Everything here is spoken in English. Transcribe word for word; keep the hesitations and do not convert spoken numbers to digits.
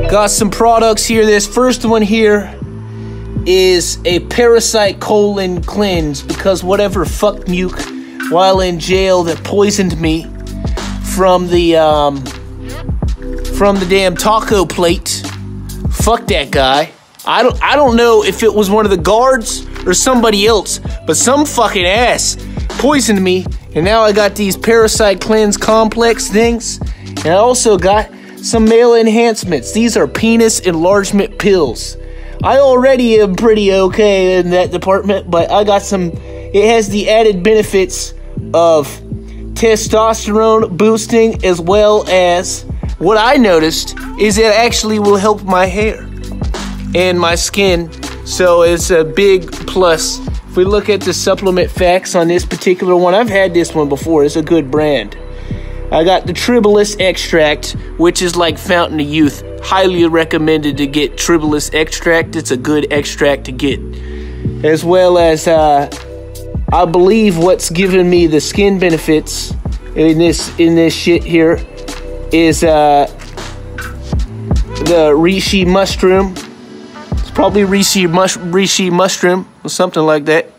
Got some products here. This first one here is a Parasite colon cleanse, because whatever fuck nuke while in jail that poisoned me from the um from the damn taco plate. Fuck that guy. I don't I don't know if it was one of the guards or somebody else, but some fucking ass poisoned me, and now I got these Parasite cleanse complex things, and I also got some male enhancements. These are penis enlargement pills. I already am pretty okay in that department, but I got some. It has the added benefits of testosterone boosting, as well as what I noticed is it actually will help my hair and my skin. So it's a big plus. If we look at the supplement facts on this particular one, I've had this one before. It's a good brand. I got the Tribulus extract, which is like Fountain of Youth. Highly recommended to get Tribulus extract. It's a good extract to get. As well as, uh, I believe what's giving me the skin benefits in this in this shit here is uh, the reishi mushroom. It's probably reishi mush reishi mushroom or something like that.